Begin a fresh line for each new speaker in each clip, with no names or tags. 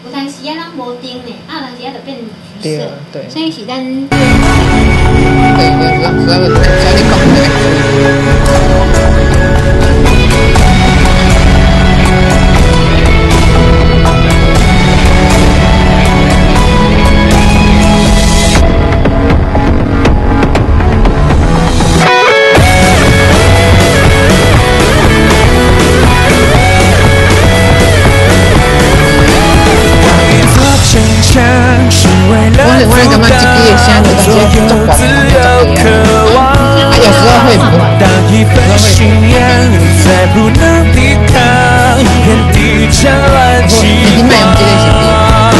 有当时啊，咱无定呢，啊，当时啊就变橘色，
对，
所以是咱。
对，所以你讲的。我感觉这个现在的这些中广有时候会不完，有时候会。已经卖我们这类型的。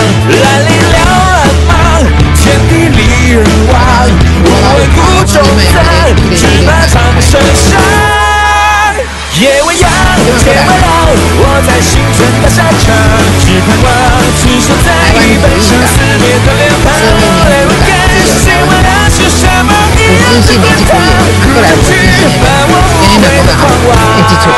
天地里人望，我为孤舟在，只怕长生山。夜未央，天未老，我在星辰大沙场，只盼望执手在一本生死别的脸庞。来问感谁问的是什么？一样的滚烫，不去把我无悔的狂妄。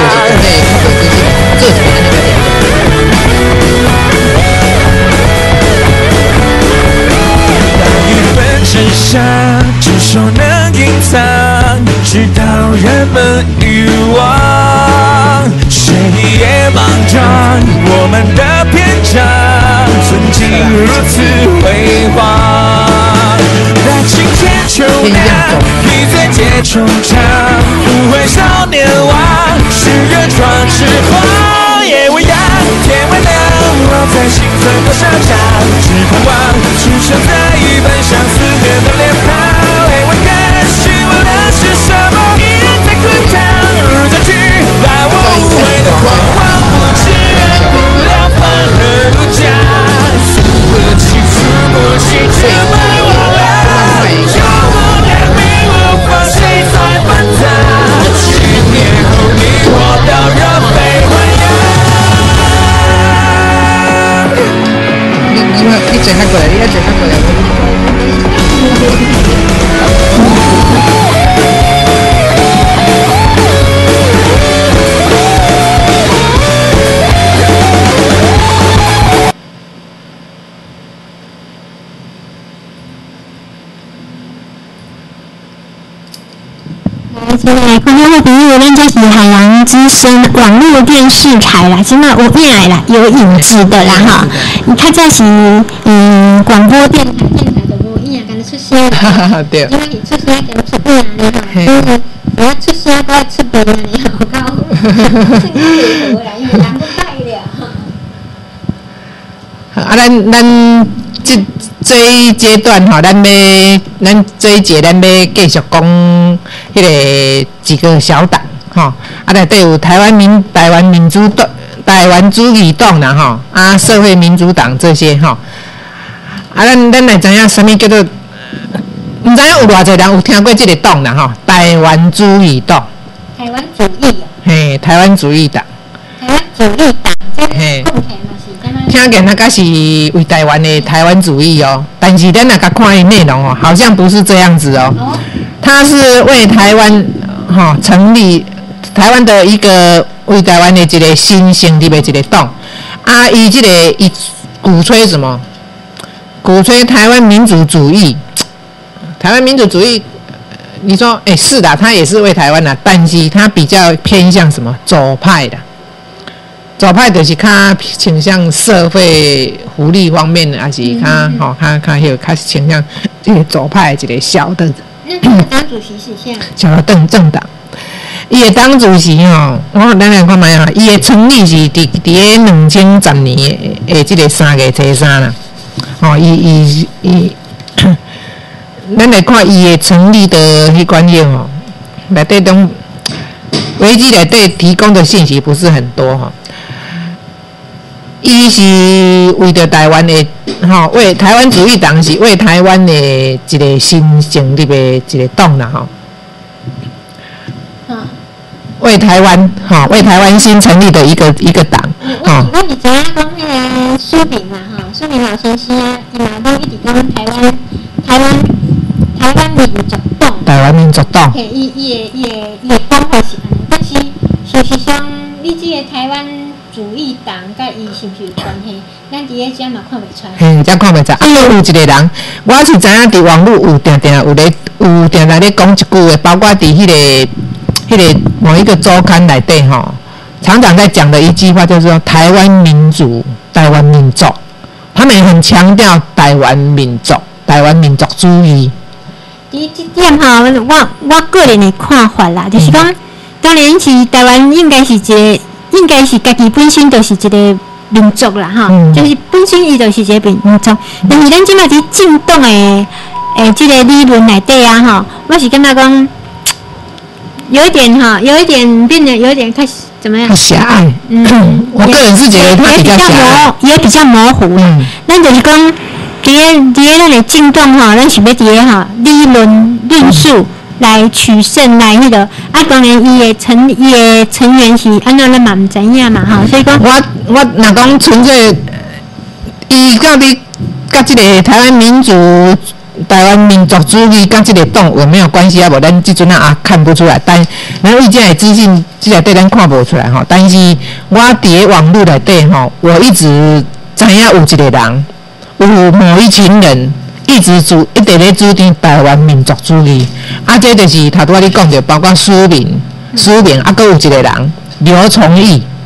当一份真相只手能隐藏，直到人们遗忘。谁也莽撞我们的篇章，曾经如此辉煌。在晴天秋凉，披醉皆惆怅，不悔少年王，誓愿闯赤荒。夜未央，天未亮，我在星辰的沙场，只盼望只剩在一本相思别的脸庞。来问感询问的是什么？一人在滚烫，再去把我无悔的狂妄，不知不了反而如家，诉不清诉不清，只为我来。有我的命无法谁在反弹，10年后你我到热悲欢阳。你转过来，你要转过来。
亲爱的观众朋友，咱这是海洋之声网络电视台啦，现在我念来啦，有影子的啦哈。你看这是广播电台的无影啊，敢出声。
对。
因为出声敢出影啊，你哈。我出声都爱出病啊，你好高。真是好啦，因为人不带了。
啊，咱这一阶段吼，咱这一节咱要继续讲迄个几个小党吼，啊内底有台湾主义党啦吼，啊社会民主党这些吼，啊咱来知影什么叫做，毋知影有偌济人有听过这个党啦吼，台湾主义党。
台湾主义啊。
嘿，台湾主义党。
台湾主义党，这个共体嘛是怎么？
听起来那个是为台湾的台湾主义哦，但是咱那个看的内容哦，好像不是这样子哦。他是为台湾成立台湾的一个为台湾的一个新成立的一个党，啊，伊这个伊鼓吹什么？鼓吹台湾民主主义。台湾民主主义，你说是的，他也是为台湾的，但是他比较偏向什么左派的。左派就是较倾向社会福利方面的，还是较倾向这个左派一个小的。
那党主席是啥？
小的政党。伊的党主席咱来看卖伊的成立是伫2010年的这个3月13啦。咱来看伊的成立的迄关键内底中维基内底提供的信息不是很多伊是为着台湾的为台湾主义党是为台湾的一个新成立的一个党啦为台湾新成立的一个党
我是知影讲迄个苏明啦苏明老先生啊，伊嘛拢一直讲台湾民族党。
台湾民族党。
嘿，伊的讲法是安尼，但是事实上，你这个台湾主义党甲伊是毋是有关系？咱伫咧遮嘛看袂出来。
嘿，遮看袂出。有一个人，我是知影伫网络有定定咧讲一句话，包括伫迄个某一个周刊内底吼，常常在讲的一句话就是说台湾民族、台湾民族，他们很强调台湾民族、台湾民族主义。
伫这点吼，我个人的看法啦，就是讲，当然是台湾应该是家己本身就是一个民族啦，哈，就是本身伊就是一个民族。但是咱即马伫进党的这个理论内底啊，哈，我是感觉讲有一点变得有一点开始怎么样？
太狭隘。我个人是觉得它比较狭隘，
也比较模糊。咱就是讲。伫咱的进党吼，咱是要伫咧吼理论论述来取胜来迄个，啊，当然伊的成员是安怎咱嘛毋知影嘛吼，所以讲
我若讲纯粹，伊到底甲即个台湾民族主义甲即个党有没有关系啊？无，咱即阵啊看不出来，但咱为这个资讯即内底咱看无出来吼。但是我伫咧网络内底吼，我一直知影有一个人。有某一群人一直咧主张台湾民族主义，啊，这就是头拄仔你讲的，包括苏明，啊，搁有一个人刘崇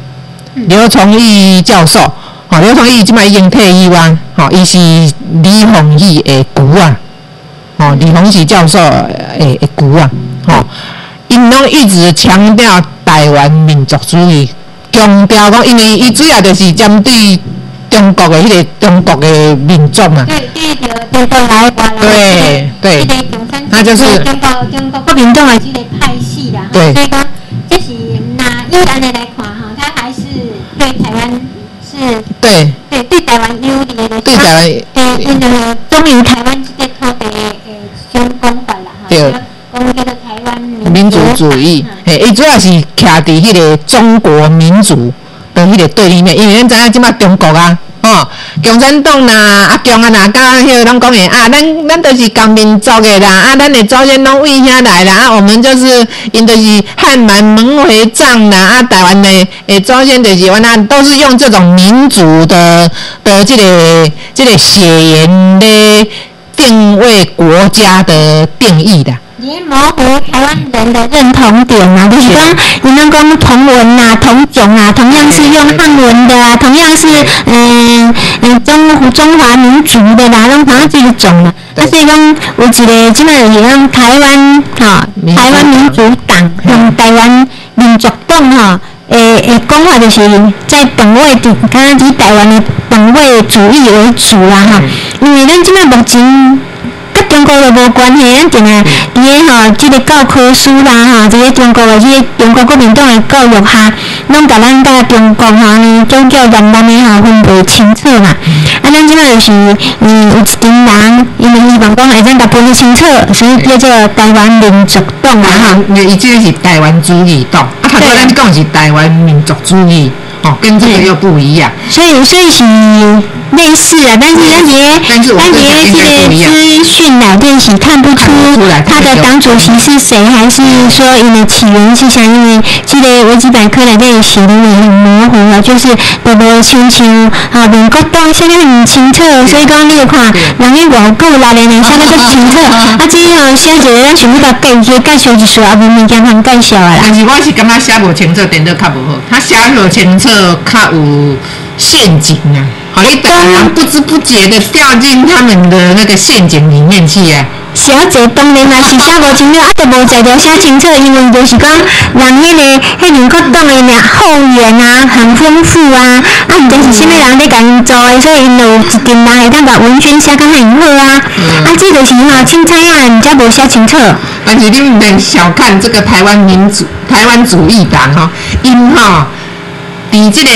义教授，刘崇义即摆已经退役啊，伊是李鸿义的舅啊，李鸿义教授的舅啊，因拢一直强调台湾民族主义，强调讲，因为伊主要就是针对。中国的中国的民众嘛，
中国来
对，他就是
中国国民党的这个派系啦，
对，
所以讲这是依安尼来看哈，他还是对台湾是对台湾有利的，
对台
湾忠于台湾这个土地的相关法啦，
对，
讲叫做台湾
民族主义，伊主要是徛伫迄个中国民族。迄个对立面，因为咱知影即摆中国啊，共产党啦、共啊啦，甲迄个拢讲诶啊，咱都是共民族诶啦，啊，咱诶祖先拢为遐来啦，啊，我们就是因就是汉满蒙回藏啦，啊，台湾诶祖先就是都是用这种民族的这个血缘咧定位国家的定义的。
也模糊台湾人的认同点啊，就是讲，你们讲同文啊、同种啊，同样是用汉文的啊，同样是中华民族的啦，拢同样这一种啦。啊，所以讲有一个即摆是讲台湾台湾民主党用台湾民族党讲法就是在本位敢若以台湾的本位主义为主啦因为咱即摆目前。中国就无关系，咱定啊，伫咧即个教科书啦即个中国的即个中国国民党的教育下，拢甲咱甲中国宗教言论的分袂清楚嘛。啊，咱即摆就是有一群人，因为希望讲会咱甲分清楚，所以叫做台湾民族党啦
伊即个是台湾主义党，啊，头先咱讲是台湾民族主义。跟这个又不一样，
所以是类似啊，但是咱这个资讯内面是看不出他的党主席是谁，还是说因为起源是啥？因为这个维基百科内底写的也很模糊啊，就是都无清楚民国党现在很清楚，所以讲你有看人家外国来的人现在都清楚，啊，这写一个咱想要甲介绍一下，啊，无物件通介绍啊啦。
但是我是感觉写无清楚，点都较无好，他写无清楚。较有陷阱啊！好，你等人不知不觉的掉进他们的那个陷阱里面去啊！
小姐当然嘛是写无清楚，啊，就无在条写清楚，因为就是讲人迄民国党的后援啊，很丰富啊，啊，毋知是啥物人咧甲因做的，所以因有一群人会当把文宣写甲很好啊，啊，这就是凊彩啊，毋则无写清楚。
但是你毋能小看这个台湾主义党因伫即个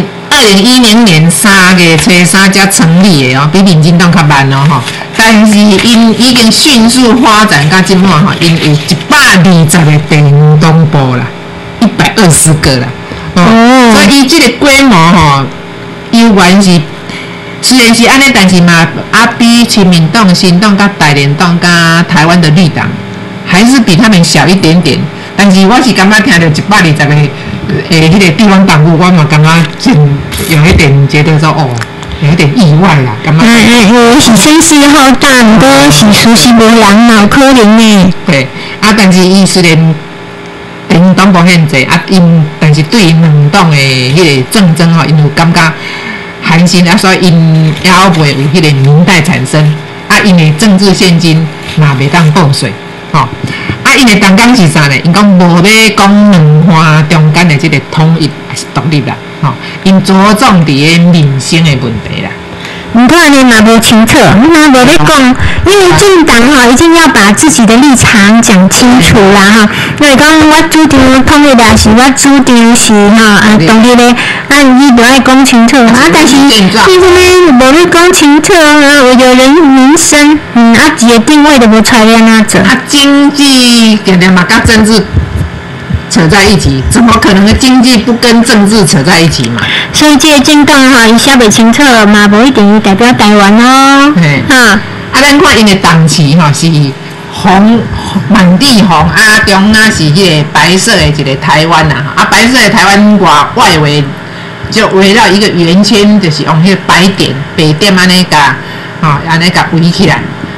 2010年3月初3才成立的比民进党较慢但是因已经迅速发展到今嘛因有120个电动部啦，120个啦，所以伊即个规模有关是虽然是安尼，但是嘛比亲民党、新党、甲大连党、甲台湾的绿党还是比他们小一点点。 但是我是感觉听到120个迄个地方党务，我嘛感觉真有一点觉得说哦，有一点意外啦，感觉。
是声势浩大，毋过是熟悉无人嘛，有可能呢。
对，但是伊虽然电党无限制，但是对因两党的迄个政争吼，因有感觉寒心，所以因也后袂为迄个民代产生，因的政治现金嘛袂当报税，吼。因的重点是啥呢？因讲无要讲两岸中间的即个统一还是独立啦，吼。因着重伫个民生的问题啦。
不过呢嘛不清楚，那我在讲，因为政党哈一定要把自己的立场讲清楚啦哈。那讲我主张统一的是我主张是哈独立的，你不爱讲清楚但是其实呢无咧讲清楚为了人民生，一个定位都无出来安怎做？
经济常常嘛跟政治扯在一起，怎么可能经济不跟政治扯在一起嘛？
所以这个政党哈，伊写袂清楚嘛，无一定代表台湾哦。
咱看因的党旗哈是红，满地红中是迄个白色的一个台湾呐，白色的台湾外围就围绕一个圆圈，就是用迄个白点安尼甲安尼甲围起来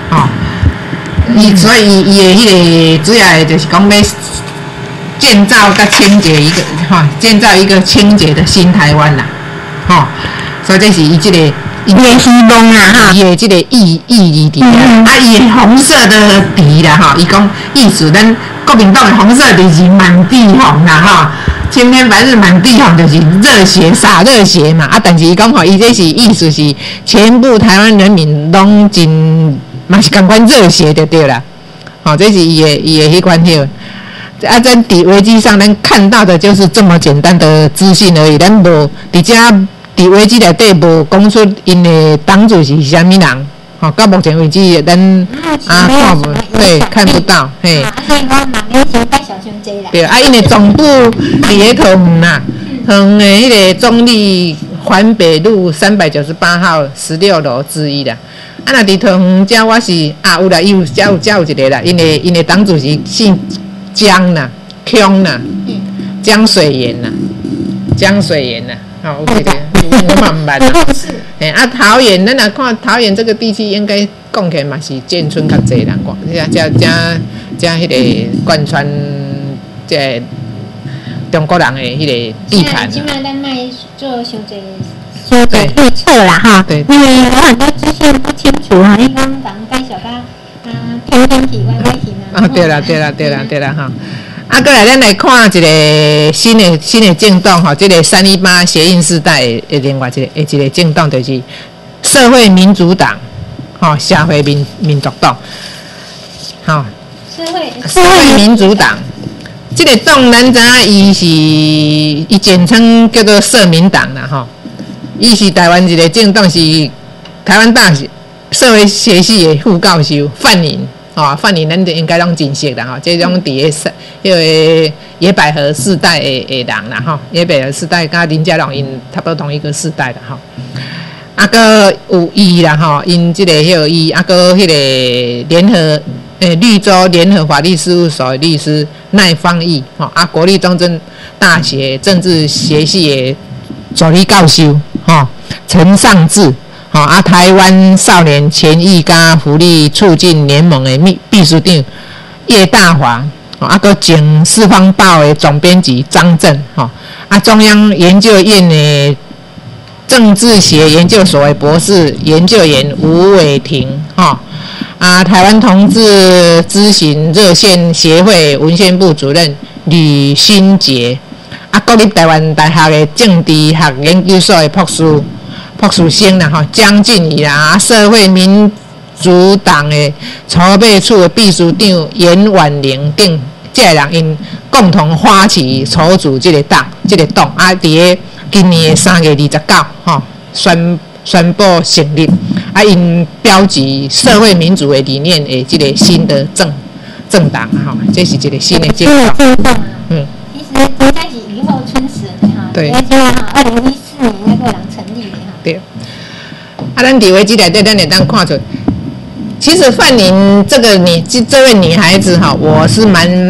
所以伊的迄个主要的就是讲要建造一个清洁的新台湾啦，所以这是伊这个
伊的希望啦
伊的这个意义伫伊的红色的旗啦伊讲意思咱国民党的红色旗是满地红啦青天白日满地红，就是热血洒热血嘛但是伊讲伊这是意思是全部台湾人民拢真嘛是同款热血就对啦这是伊的迄款迄在危机上，咱看到的就是这么简单的资讯而已。咱无伫危机内底无讲出因的党主席是啥物人，到目前为止，咱看不对，看不到，嘿。
所以我嘛要先介绍伤济啦。
对，因的总部伫咧桃园啦，桃园的迄个中立环北路398号16楼之一啦。若伫桃园遮，我是有啦，有一个啦，因的党主席姓江啦、腔啦、江水源啦、OK 的，我嘛唔捌啦。桃园，咱若看桃园这个地区，应该讲起来嘛是眷村较济人，加迄个贯穿这中国人的迄个地盘。
现在咱卖做伤济预测啦
对，
因为有很多资讯不清楚你讲讲介绍偏题歪题嘛。
对啦过来咱来看一个新的政党这个318协印世代的另外一个政党就是社会民主党社会民族党社会民主党这个党咱知影伊简称叫做社民党啦伊是台湾一个政党，是台湾大学社会学系的副教授范宁范宁咱应该拢真熟啦这种伫个野百合世代的人啦野百合世代甲林佳龙因差不多同一个世代啦个有伊啦因这个有伊个迄个绿洲联合法律事务所的律师赖芳义国立中正大学政治学系的助理教授陈尚志台湾少年权益甲福利促进联盟的秘书长叶大华个前四方报的总编辑张正中央研究院的政治学研究所的博士研究员吴伟霆台湾同志咨询热线协会文宣部主任吕新杰国立台湾大学的政治学研究所的博士生啦江俊仪啦社会民主党的筹备处的秘书长严婉玲等这些人因共同发起筹组这个党伫咧今年3月29宣布成立因标记社会民主的理念的这个新的政党这是一个新的政党
其实应该是雨后春笋
对
2014年那个人成立的
对咱伫维基内底咱会当看出其实范宁这位女孩子我是蛮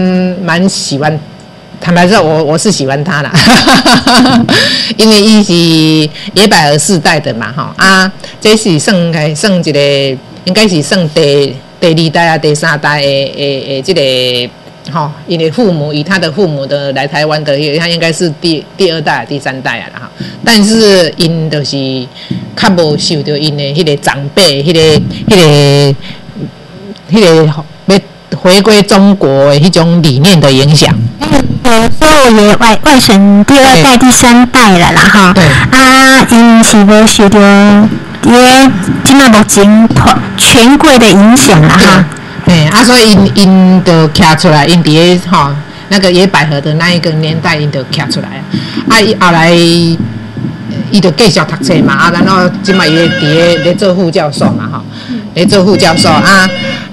蛮喜欢。坦白说，我是喜欢他啦，因为伊是野百合世代的嘛，哈啊，这是算一个，应该是算第2代啊、第3代的这个，哈，因为以他的父母的来台湾的，他应该是第2代、第3代啊啦哈。但是因就是较无受到因的迄个长辈、迄个要回归中国的迄种理念的影响。
所以我也外省第2代、第3代了啦哈。
对。啊，
因是无受到也今嘛目前权贵的影响啦哈。
对。啊，所以因就徛出来，因伫个吼那个野百合的那一个年代，因就徛出来啊。伊后来伊就继续读册嘛，啊，然后今嘛伊伫个咧做副教授嘛，吼，咧做副教授啊。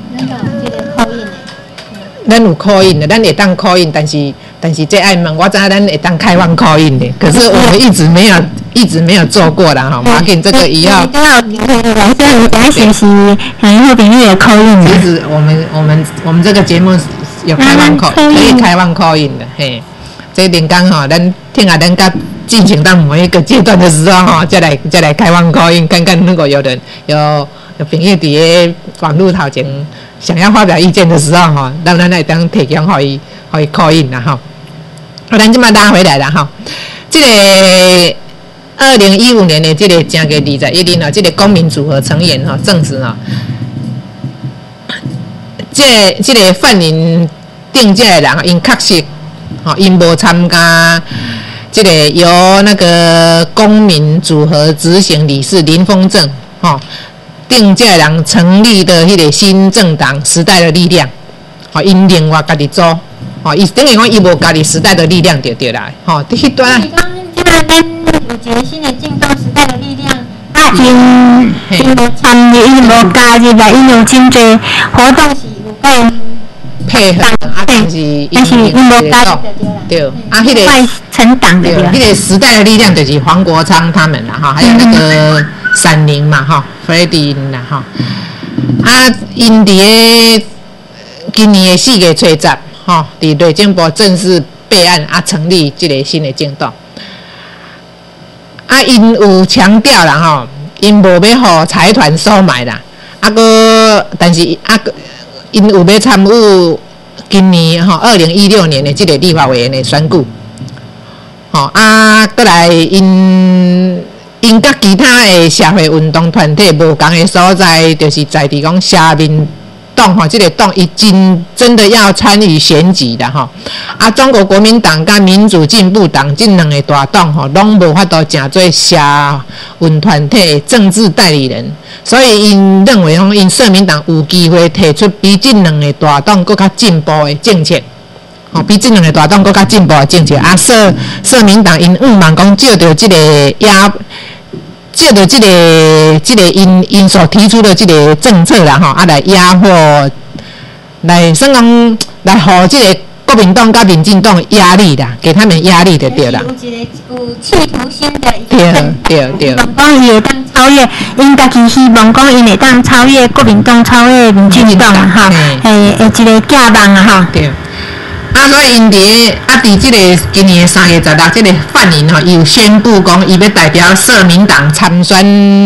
咱有call in的，咱会当call in，但是这爱问，我知咱会当开放call in的，可是我们一直没有做过啦哈。马给这个也要。
来学习，然后朋友也call in。
其实我们这个节目有开放call，可以开放call in的，嘿。这点刚好，咱听下咱甲进行到某一个阶段的时候哈，再来开放call in，看看如果有朋友伫个网络头前。想要发表意见的时候，哈，让咱来当提供可以 call in 啦，哈。好，咱即马拉回来了哈。这个2015年的这个正月21日啊，这个公民组合成员哈证实哈，这个犯人定价的人，因确实哈，因无参加这个由那个公民组合执行理事林峰正哈。定价人成立的迄个新政党时代的力量，吼，因另外家己组，吼，伊等于讲伊无家己时代的力量就对啦，吼，迄段。
你讲即个咱有一个新的进动时代的力量，因无参与，因无加入来，因有真侪活动是有够
配合，啊，但是因无加入对，啊，迄个
外成党的对，
迄个时代的力量就是黄国昌他们啦，哈，还有那个。闪灵嘛，哈 ，Freddie 啦，哈，啊，因伫个今年的4月初10，哈，伫内政部正式备案啊，成立这个新的政党。啊，因有强调啦，哈，因无要互财团收买啦，啊个，但是啊个，因有要参与今年哈2016年的这个立法委员的选举，吼啊，过来因甲其他的社会运动团体无同的所在，就是在伫讲社民党吼，这个党伊真的要参与选举的吼。啊，中国国民党甲民主进步党这两个大党吼，拢无法度成做社运团体的政治代理人，所以因认为讲，因社民党有机会提出比这两个大党更较进步的政策。吼，比这两个大党更较进步的政策啊，社民党因望讲借着这个借着这个因所提出的这个政策啦，吼，啊来压迫，来算讲来互这个国民党甲民进党压力啦，给他们压力就对啦。
有企图心的一个
对。
望讲伊会当超越，因家己希望讲因会当超越国民党、超越民进党啊，哈，一个假望啊，哈。
对。啊，所以因伫即个今年3月16，即个犯人吼，伊有宣布讲，伊要代表社民党参选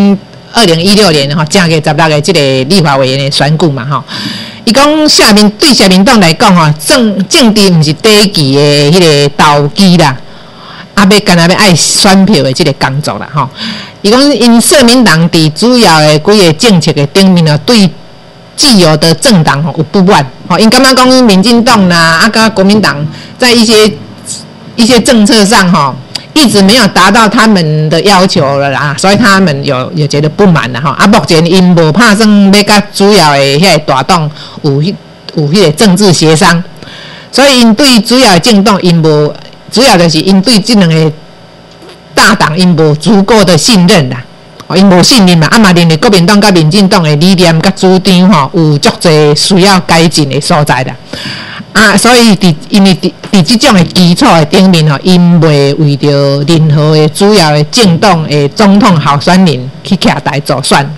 2016年吼正月16个即个立法委员的选举嘛吼。伊讲对社民党来讲吼，政治毋是第一期的迄个投机啦，啊要干那要爱选票的即个工作啦吼。伊讲因社民党伫主要的几个政策的顶面哦，对既有的政党有不满，吼，因感觉讲民进党啦，啊，甲国民党在一些政策上，吼，一直没有达到他们的要求了啦，所以他们有觉得不满啦，吼。啊，目前因无拍算要甲主要的迄个大党有迄个政治协商，所以因对主要的政党因无，主要就是因对这两个大党因无足够的信任啦。因无信任嘛，啊嘛认为国民党甲民进党的理念甲主张吼有足侪需要改进的所在啦，啊，所以因为伫即种的基础的顶面吼，因袂为着任何的主要的政党的总统候选人去徛台助选，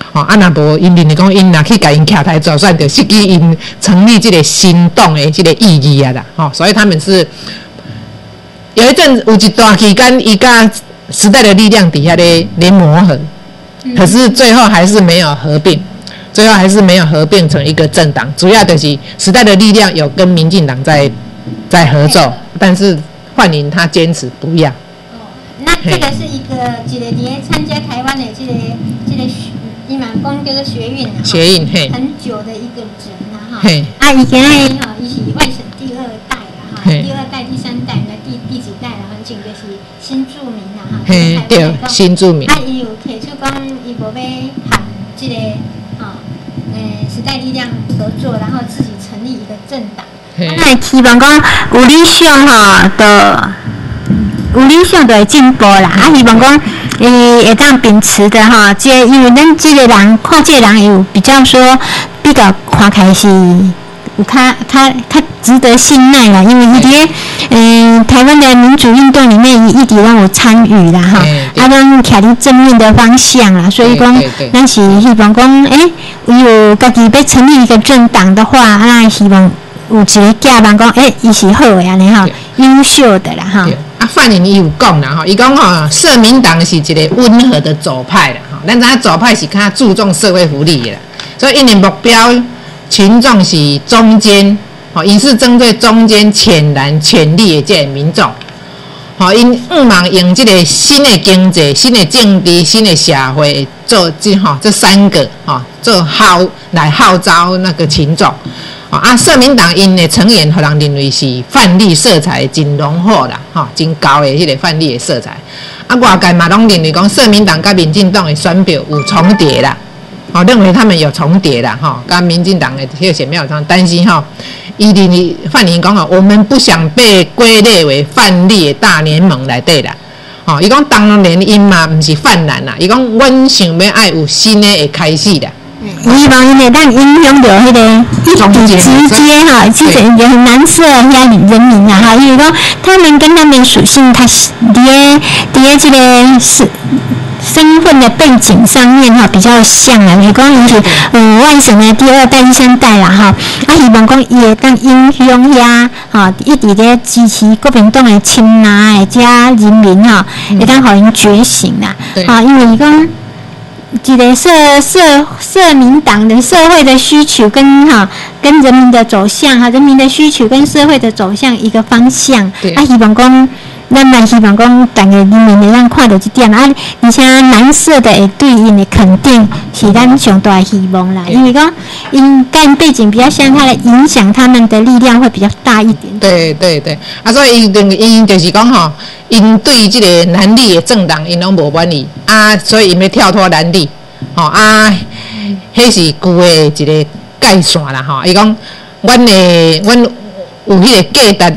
吼啊，若无因为讲因若去甲因徛台走算，就失去因成立这个行动的这个意义啊啦，吼，所以他们是有一段期间，伊甲时代的力量底下咧磨合，可是最后还是没有合并。最后还是没有合并成一个政党，主要就是时代的力量有跟民进党在合作，但是焕银他坚持不要。
哦，那这个是一个咧参加台湾的这个伊嘛讲叫做学运啊，
学运嘿，
很久的一个人啊哈，
嘿，
啊以前哈伊是外省第二代啦哈，第二代、第三代的第几代啦，反正就是新住民啦哈，
嘿对，新住民。
啊伊有提出讲伊无要喊这个。时代力量合作，然后自己成立一个政党。那希望讲有理想哈，有理想就会进步啦。啊，希望讲会当秉持的哈，因为咱这个人看这个人有比较说比较看起来是有较值得信赖啦，因为伊伫台湾的民主运动里面，伊一直让我参与啦哈，啊，咱徛伫正面的方向啦，所以讲咱是希望讲，有家己要成立一个政党的话，啊，希望有一个家人讲，伊是好的安尼哈，优秀的啦哈。
啊，范颖伊有讲啦吼，伊讲吼，社民党是一个温和的左派啦，吼，咱知影左派是较注重社会福利的啦，所以因的目标群众是中间。吼，因是针对中间浅蓝潜力的这个民众，吼，因望用这个新的经济、新的政治、新的社会做这三个做来号召那个群众。啊，社民党因的成员，互人认为是泛绿色彩真浓厚啦，真高的迄个泛绿的色彩。啊，外界嘛拢认为讲社民党甲民进党的选票有重叠啦，认为他们有重叠啦，跟民进党的迄个选票有重叠，但是范宁讲我们不想被归类为泛绿的大联盟内底啦。伊讲当然因嘛不是泛蓝啦，伊讲阮想要爱有新的开始啦。
希望因会当影响到迄个直接哈，其实也很难色遐人民啊哈，因为讲他们跟他们属性，他是伫这个是。身份的背景上面哈比较像啊，就是讲伊是外省的第二代、第三代啦哈，啊希望讲伊会当影响遐哈，一直咧支持国民党的亲拿的遮人民哈，会当互因觉醒啦，啊，因为伊讲一个社民党的社会的需求跟人民的走向哈，人民的需求跟社会的走向一个方向，啊希望讲。咱嘛希望讲，大家人民会让看到这点啊，而且蓝色的会对因的肯定是咱上大的希望啦。因为讲因跟背景比较像，它的影响他们的力量会比较大一点。
对，啊，所以因就是讲吼，因对这个蓝绿的政党因拢无满意啊，所以因要跳脱蓝绿，啊，迄是旧的一个界线啦吼。伊讲，阮有迄个价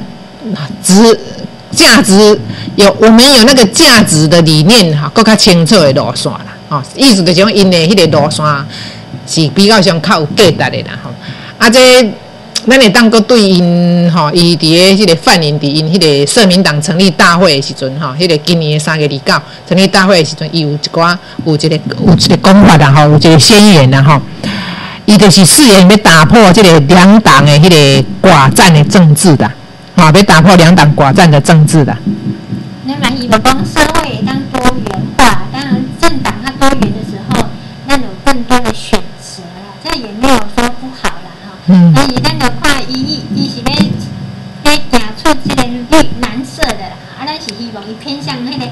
值我们有那个价值的理念哈，更较清楚的路线啦，意思就是讲因的迄个路线是比较上较有价值的啦，啊，这咱会当个对因伊伫迄个范因伫因迄个社民党成立大会的时阵迄个今年的3月29成立大会的时阵，伊有一个讲法啦有一个宣言啦伊就是誓言要打破这个两党的迄个寡占的政治的。要打破两党寡占的政治的。
那么，希望讲社会也当多元化，当然政党它多元的时候，那有更多的选择啦，这也没有说不好啦哈。所以咱就看伊是要行出这个蓝色的啦，啊，咱是希望伊偏向那个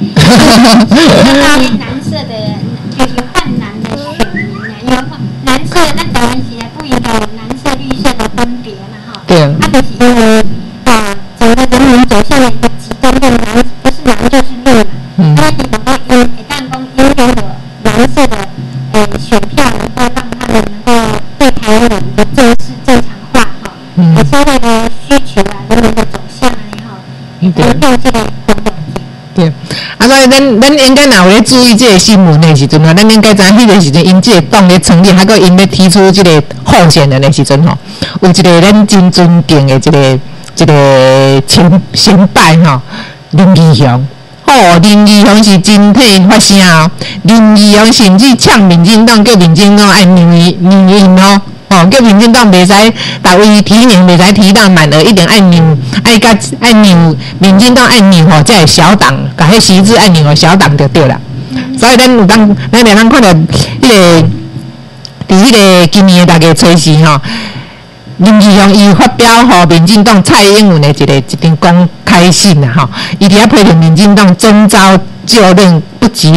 蓝色的，就是泛蓝的选民啦，因为蓝色咱台湾是不应该有蓝色、绿色的分别嘛哈。
对。
啊，就是因为。整个人民走向了一个极端的蓝，不是蓝就是绿嘛。那希望讲一旦讲拥有蓝色的选票，能够让他们能够对台湾有一个正常化哈，社会的需求啊，人民的走向啊，让这个活动。
对，啊，所以咱应该若有咧注意这个新闻的时阵咱应该知影迄个时阵，因这个党咧成立，还佫因咧提出这个候选人的时阵有一个咱真尊敬的一个前辈林义雄， 林义雄是真体发声哦，林义雄甚至呛民进党，叫民进党爱让因哦。叫民进党袂使大位提名，袂使提到满额，一定爱让民进党爱让吼，才会小党，甲迄席次爱让吼小党就对啦。所以咱两人看到迄个，伫迄个今年的大家初时吼，林义雄伊发表吼民进党蔡英文的一张公开信啦吼，伊伫遐批评民进党征召就任不及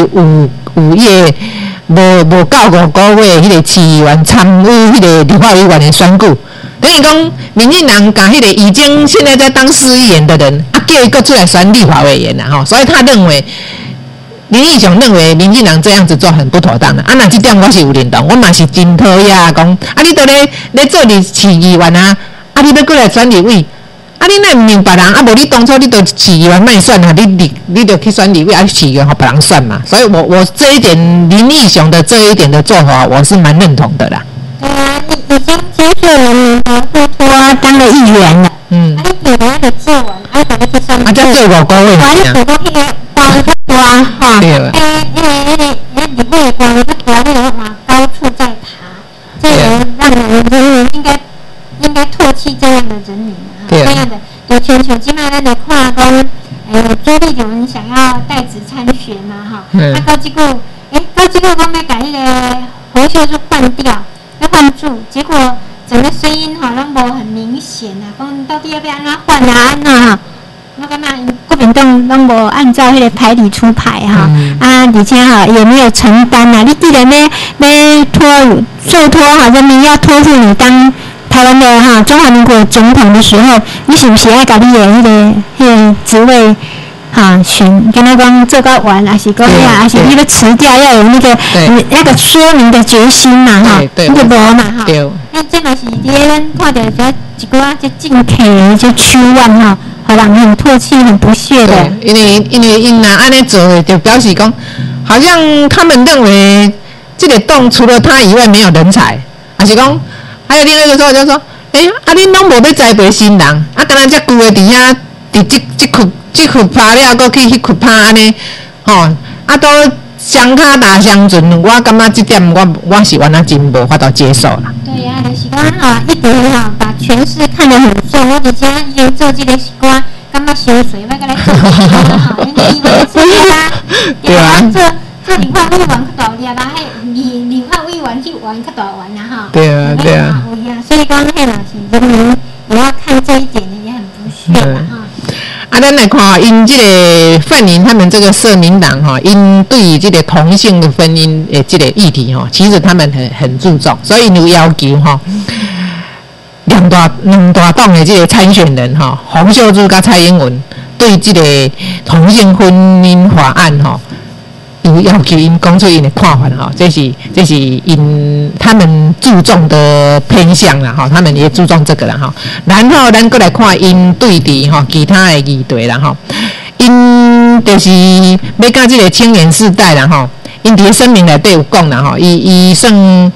5月。无到5个月，迄个市议员参与迄个立法委员的选举，等于讲民进党甲迄个已经现在在当市议员的人，叫伊个出来选立法委员啦吼，所以他认为林义雄认为民进党这样子做很不妥当的。那这点我是有认同，我嘛是真讨厌讲，你都咧做市议员啊，你要过来选立委。你那唔明别人，无你当初你都市议员卖选啊，你就去选立委，市议员互别人选嘛。所以我这一点林义雄的这一点的做法，我是蛮认同的啦。
对啊，你已经接受人民的付托当了议员了。你给人的作文，怎么去选？
才做5个月。
你做到迄个官较大哈，立委官较大，那个往高处在爬，这个让人民应该唾弃这样的人民啊。这样的，就全球今麦咱就看讲，朱立伦想要代职参选嘛，哈，到结果讲要把迄个侯秀珠换掉，要换住，结果整个声音哈拢无很明显啊，讲到底要安怎换啊哈，我感觉国民党拢无按照迄个牌理出牌哈，而且哈也没有承担啊，你既然要受托哈，人民要托付你当。台湾的中华民国总统的时候，你是不是爱把你的迄个职位选，跟他讲做到完，还是讲还是你要辞掉，要有那个说明的决心嘛你就无嘛那这嘛是伫咱看到一寡就进客就手腕互人很唾弃、很不屑的。
因为因若安尼做，就表示讲，好像他们认为这个党除了他以外没有人才，还是讲。还有另外一个说法就是说，恁拢无要栽培新人，敢若遮久的伫遐，伫这窟趴了，搁去迄窟趴安尼，都双脚踏双船，我感觉这点我是原来真无法度接受啦。
对呀，就是讲一直把权势看得很重，我而且伊做这个是感觉伤水，要搁来做因为伊要做啦，对啊，做立法委员较大力吧，立法委员去玩较大玩啦
对啊。
所以讲迄嘛是人民也要看这一点的，也很不屑啦
咱来看因这个泛民他们这个社民党因对于这个同性的婚姻的这个议题其实他们很注重，所以有要求两大党的这个参选人洪秀柱跟蔡英文对这个同性婚姻法案有要求因讲出因的看法这是因他们注重的偏向啦他们也注重这个啦然后咱过来看因对伫其他的议题啦因就是要甲这个青年世代啦因伫声明内底有讲啦伊宣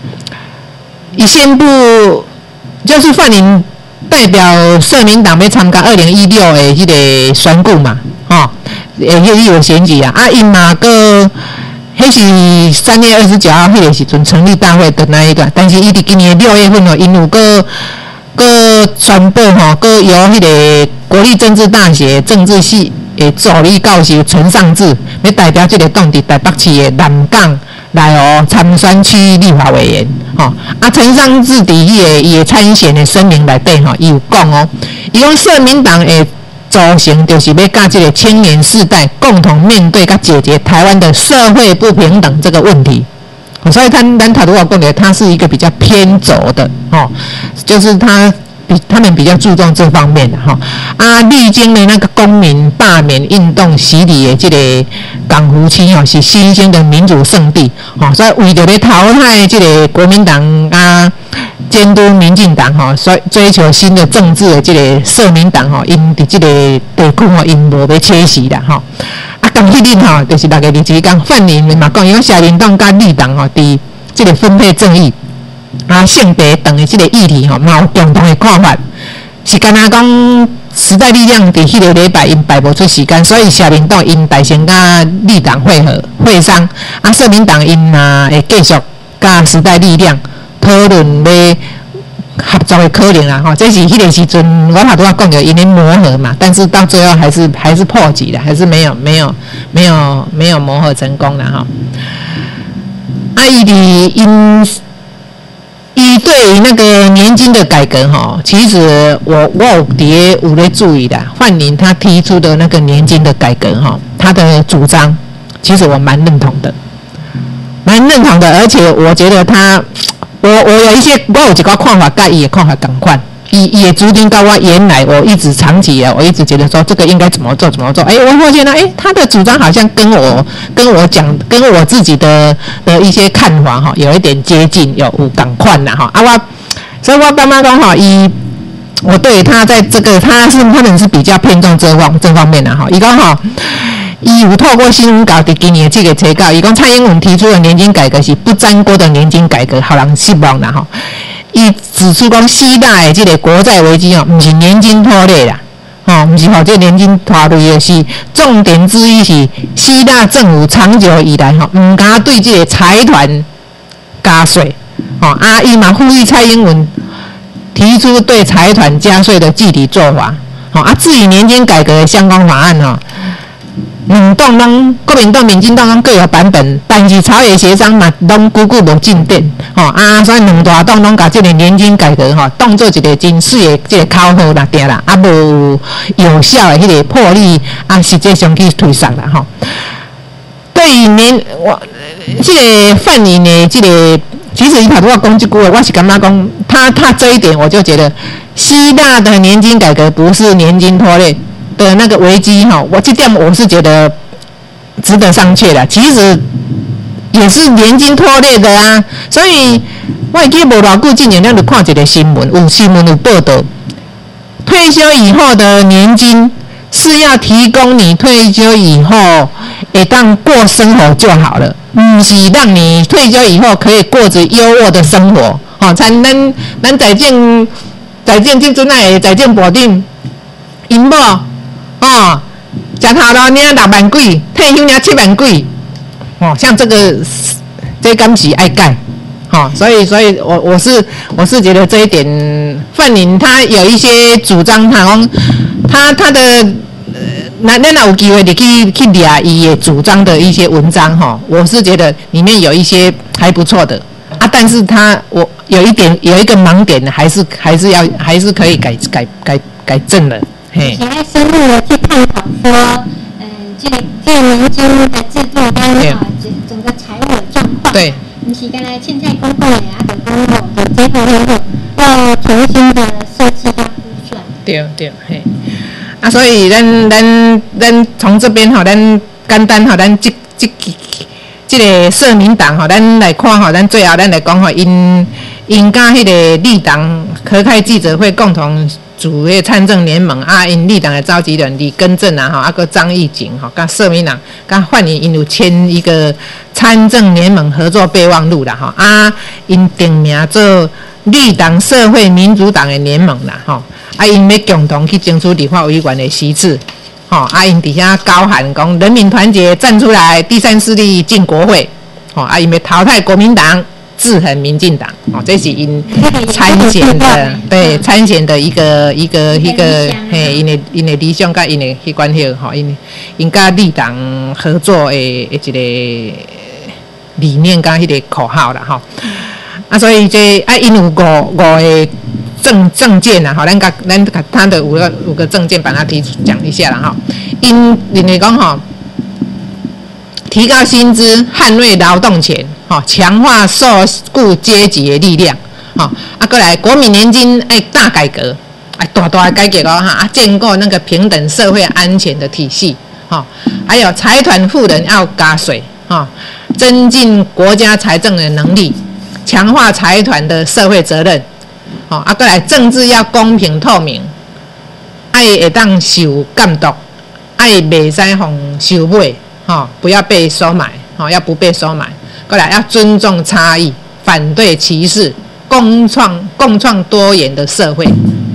布就是泛民代表社民党要参加2016的迄个选举嘛迄个选举因嘛个，迄是3月29号迄个时阵成立大会的那一段，但是伊伫今年6月份因有个宣布个由迄个国立政治大学政治系的助理教授陈尚志，要代表这个党伫台北市的南港来参选区立法委员陈尚志伫伊的参选的声明内底伊有讲伊讲社民党的组成就是要甲这个青年世代共同面对、甲解决台湾的社会不平等这个问题。所以咱塔图瓦讲的，他是一个比较偏左的就是他们比较注重这方面的历经的那个公民罢免运动洗礼的这个港湖区是新兴的民主圣地所以为了要淘汰这个国民党监督民进党所以追求新的政治的这个社民党因伫这个地区因无要缺席啦刚迄日就是6月27日泛民嘛讲，伊讲社民党甲绿党伫这个分配正义性别等的这个议题嘛有共同的看法。 是敢若讲时代力量伫迄个礼拜因排无出时间，所以社民党因大先甲立党会商，啊，社民党因会继续甲时代力量讨论要合作的可能啦吼。这是迄个时阵我拄仔讲着因咧磨合嘛，但是到最后还是破局了，还是没有磨合成功了哈。啊，伊对于那个年金的改革哈，其实我有在注意的。范宁他提出的那个年金的改革哈，他的主张其实我蛮认同的，而且我觉得我有一个看法，跟伊的看法同款。伊的主张跟我原来我一直长期我一直觉得说这个应该怎么做。我发现呢，他的主张好像跟我自己的一些看法哈，有一点接近，有同款啦哈。所以我干嘛讲哈，我对他在这个他们是比较偏重这方面的哈。伊讲哈，伊有透过新闻稿伫今年的这个提稿，伊讲蔡英文提出的年金改革是不沾锅的年金改革，互人失望啦哈。伊指出讲，希腊的这个国债危机不是年金拖累啦，不是这年金拖累的是重点之一是希腊政府长久以来不敢对这个财团加税，伊嘛呼吁蔡英文提出对财团加税的具体做法，至于年金改革的相关法案两党国民党、民进党各有版本，但是朝野协商嘛，拢久久无进展，所以两大党拢把这个年金改革当做一个真水的这个口号啦，定啦，无有效的迄个魄力实际上去推上啦对于这个范宁的这个，其实伊头拄仔讲这句话，我是感觉讲他这一点，我就觉得希腊的年金改革不是年金拖累的那个危机我这点我是觉得值得商榷的，其实也是年金拖累的啊。所以我记无偌久之前咱就看一个新闻，有报道，退休以后的年金是要提供你退休以后会当过生活就好了，不是让你退休以后可以过着优渥的生活。像咱在建这阵的在建保定，因某食头路领6万几，退休领7万几，像这敢是爱改，所以我是觉得这一点，范宁他有一些主张，他的咱有机会去抓伊的主张的一些文章我是觉得里面有一些还不错的但是我有一个盲点，还是可以改正的。
想要深入的去探讨说，这个年金的制度跟整个财务的状况，
对，
不是刚才凊彩讲的就讲就这个要重新的设计要估算。
对，嘿。所以咱从这边咱简单咱这个社民党咱来看咱最后咱来讲因甲迄个立党合开记者会共同组迄参政联盟因立党的召集人李根正个张义景甲社民党甲范宁因有签一个参政联盟合作备忘录啦因定名做立党社会民主党的联盟啦因要共同去争取立法委员的席次因底下高喊讲人民团结站出来，第三势力进国会因要淘汰国民党，制衡民进党这是因参选的对参选的一个因的理想甲因的迄关系因甲立党合作的一个理念甲迄个口号啦所以这因有五个政见咱他的五个政见把它讲一下啦因来讲提高薪资，捍卫劳动权，强化受雇阶级的力量，过来国民年金爱大改革，大的改革建构那个平等社会安全的体系，还有财团富人要加税，增进国家财政的能力，强化财团的社会责任，过来政治要公平透明，会当受监督，袂使互收买。不要被收买，要不被收买。过来要尊重差异，反对歧视，共创多元的社会。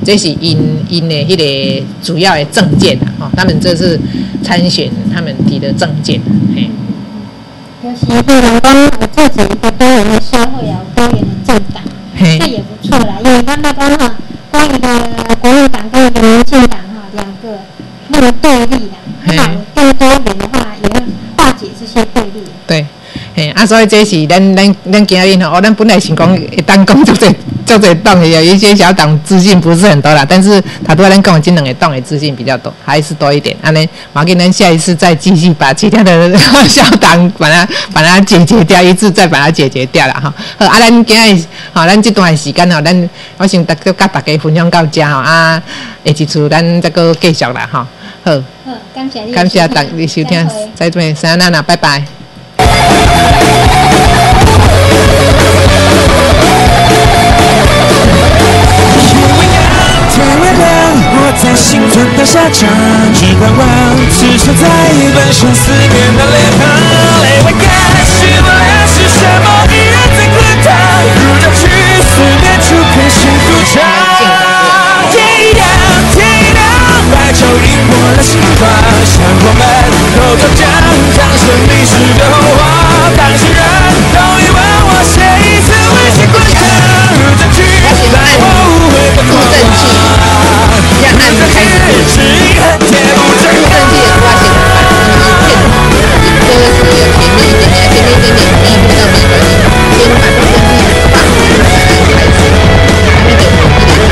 这是因的迄个主要的政见啊，他们这是参选他们提的政见，嘿。
就是对人讲有做一个多元的社会啊，多元的政党，这也不错啦。因为刚刚讲哈，关于的国民党跟一个民进党哈，两个那么对立啦，那更多元的话，也要化解这些对立。
对，嘿啊，所以这是咱今日吼，咱本来想讲会当讲足侪党的，有一些小党资讯不是很多啦，但是他对咱讲的这两个党的资讯比较多，还是多一点。安尼，马给咱下一次再继续把其他的小党把它解决掉，一次再把它解决掉啦哈。好，啊，咱今日吼，咱这段时间吼，我想甲大家分享到这吼啊，下一次咱再个继续啦哈。好，感谢大家收听，再见，三娜娜，拜拜。
在心中的沙场，只盼望此生再奔向思念的脸庞。泪为干，是不了是什么依然在滚烫，如这去思念处可心独唱。天一亮，天一亮，白昼映破了心房，像我们都终将掌声历史的红花。当世人都以为我写一次危险滚烫，如这去来我无悔的过往。要按开始，是遗憾，铁不真
正气的出来写的版，就是有前面一点点，前面一点点，第一步到第一个，先把这正气放开始，还没给我记得。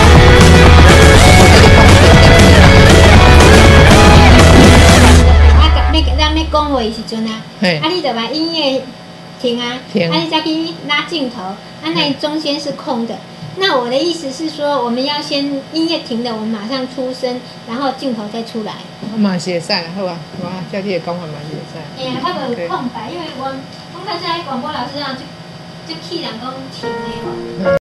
咱要讲话的时阵啊，你就把音乐停啊，你再去拉镜头，那中间是空的。那我的意思是说，我们要先音乐停了，我们马上出声，然后镜头再出来。
我嘛是会使，好吧？我照你的讲法嘛是会使。
哎呀，它有空白，因为我看现在广播老师让就气人讲停的吼。